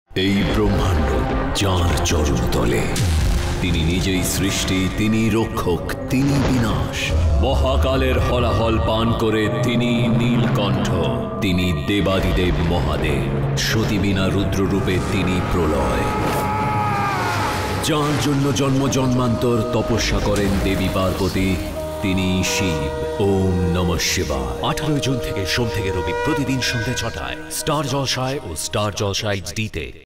এই ব্রহ্মাণ্ড যাঁর চরণতলে, তিনি নিজেই সৃষ্টি, তিনি রক্ষক, তিনি বিনাশ। মহাকালের হলাহল পান করে তিনি নীলকণ্ঠ, তিনি দেবাদিদেব মহাদেব। সতীবীণা রুদ্ররূপে তিনি প্রলয়, যাঁর জন্য জন্ম জন্মান্তর তপস্যা করেন দেবী পার্বতী, তিনি শিব। ওম নমঃ শিবায়। 18 জুন থেকে সোম থেকে রবি প্রতিদিন সন্ধ্যে 6টায় স্টার জলসায় ও স্টার জলসায় HD-তে।